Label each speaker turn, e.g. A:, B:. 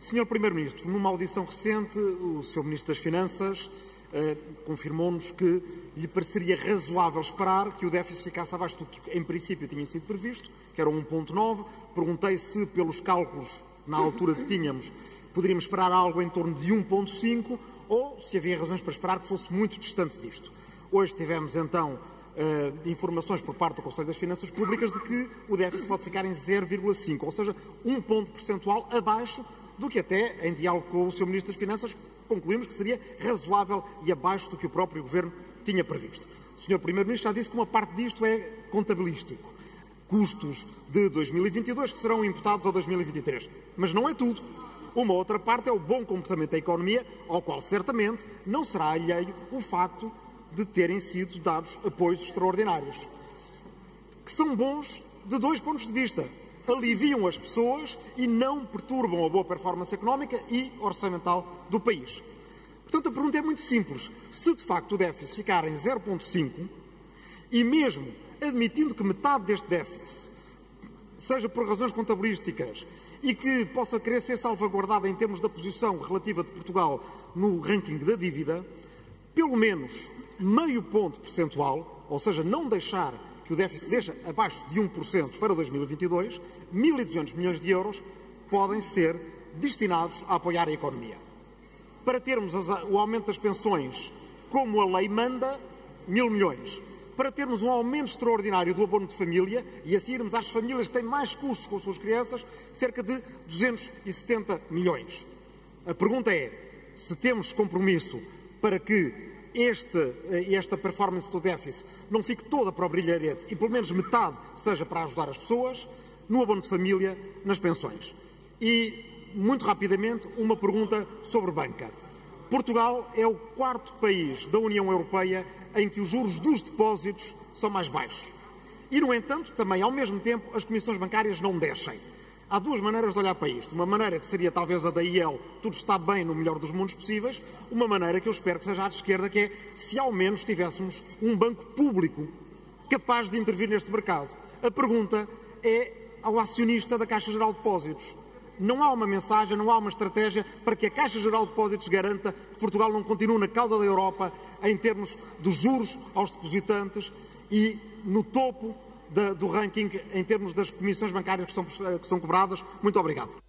A: Senhor Primeiro-Ministro, numa audição recente, o Sr. Ministro das Finanças confirmou-nos que lhe pareceria razoável esperar que o déficit ficasse abaixo do que em princípio tinha sido previsto, que era 1,9. Perguntei se, pelos cálculos na altura que tínhamos, poderíamos esperar algo em torno de 1,5 ou se havia razões para esperar que fosse muito distante disto. Hoje tivemos então informações por parte do Conselho das Finanças Públicas de que o déficit pode ficar em 0,5, ou seja, 1 ponto percentual abaixo do que até, em diálogo com o Sr. Ministro das Finanças, concluímos que seria razoável e abaixo do que o próprio Governo tinha previsto. O Sr. Primeiro-Ministro já disse que uma parte disto é contabilístico. Custos de 2022 que serão imputados a 2023. Mas não é tudo. Uma outra parte é o bom comportamento da economia, ao qual certamente não será alheio o facto de terem sido dados apoios extraordinários, que são bons de dois pontos de vista. Aliviam as pessoas e não perturbam a boa performance económica e orçamental do país. Portanto, a pergunta é muito simples. Se de facto o déficit ficar em 0,5 e mesmo admitindo que metade deste déficit seja por razões contabilísticas e que possa querer ser salvaguardada em termos da posição relativa de Portugal no ranking da dívida, pelo menos meio ponto percentual, ou seja, não deixar que o déficit deixe abaixo de 1% para 2022, 1.200 milhões de euros podem ser destinados a apoiar a economia. Para termos o aumento das pensões como a lei manda, 1.000 milhões. Para termos um aumento extraordinário do abono de família e assim irmos às famílias que têm mais custos com as suas crianças, cerca de 270 milhões. A pergunta é, se temos compromisso para que esta performance do déficit não fique toda para o brilharete e pelo menos metade seja para ajudar as pessoas, no abono de família, nas pensões. E, muito rapidamente, uma pergunta sobre banca. Portugal é o quarto país da União Europeia em que os juros dos depósitos são mais baixos. E, no entanto, também, ao mesmo tempo, as comissões bancárias não descem. Há duas maneiras de olhar para isto. Uma maneira que seria talvez a da IEL, tudo está bem no melhor dos mundos possíveis. Uma maneira que eu espero que seja a de esquerda, que é se ao menos tivéssemos um banco público capaz de intervir neste mercado. A pergunta é ao acionista da Caixa Geral de Depósitos. Não há uma mensagem, não há uma estratégia para que a Caixa Geral de Depósitos garanta que Portugal não continue na cauda da Europa em termos dos juros aos depositantes e no topo do ranking em termos das comissões bancárias que são cobradas. Muito obrigado.